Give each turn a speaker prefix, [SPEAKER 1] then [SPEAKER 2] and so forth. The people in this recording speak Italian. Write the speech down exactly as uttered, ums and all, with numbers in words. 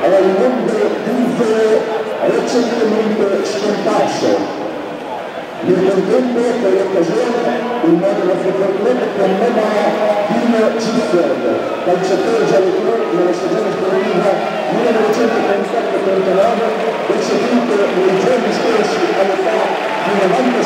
[SPEAKER 1] è il mondo d'uso recentemente scomparso. Nel contempo, per l'occasione, il modo nostro fortuna con nome Dino Cifred, calciatore giallo-blu nella stagione sportiva millenovecentotrentaquattro trentanove, ecceduto nei giorni scorsi all'età di novanta